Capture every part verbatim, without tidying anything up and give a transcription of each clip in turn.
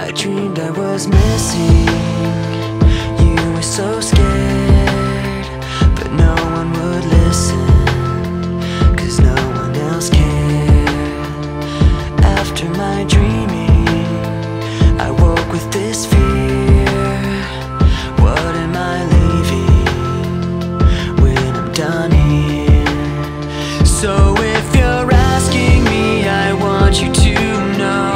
I dreamed I was missing. You were so scared, but no one would listen, 'cause no one else cared. After my dreaming, I woke with this fear. What am I leaving when I'm done here? So if you're asking me, I want you to know,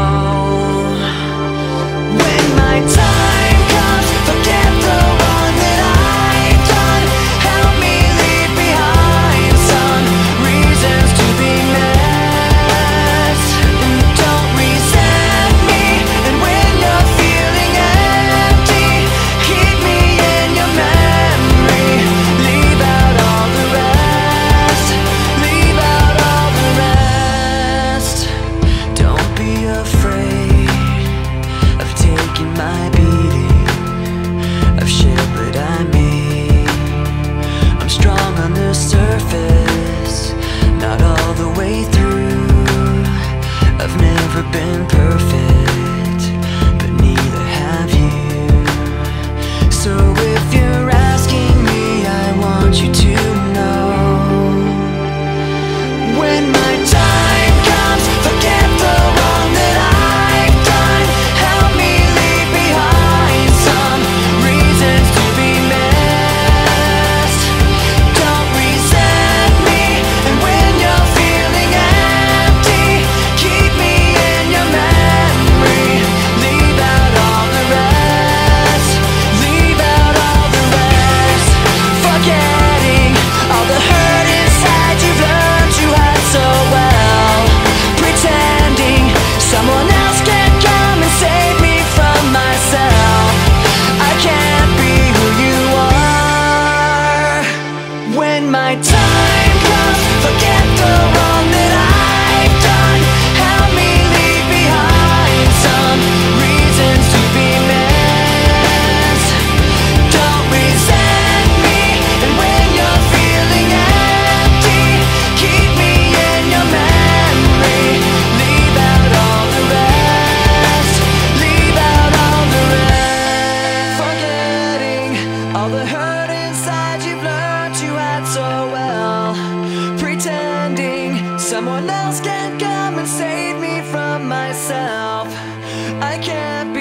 when my time comes, forget the wrong that I've done. Help me leave behind some reasons to be missed. And don't resent me, and when you're feeling empty, keep me in your memory. Leave out all the rest, leave out all the rest. Don't be afraid of taking my beating, of shit that I made. I'm strong on the surface, not all the way through. I've never been perfect, but neither have you. So if you're asking me, I want you to know, when my time comes, forget the wrong that I've done. Help me leave behind some reasons to be missed. Don't resent me, and when you're feeling empty, keep me in your memory. Leave out all the rest, leave out all the rest. Forgetting all the hurt inside you've learned you had so well. Pretending someone else can come and save me from myself. I can't be who you are. When my time comes, forget the wrong that I've done. Help me leave behind some reasons to be missed. Don't resent me, and when you're feeling empty, keep me in your memory. Leave out all the rest, leave out all the rest. Forgetting all the hurt inside you've learned you had so well. Pretending someone else can come and save me from myself. I can't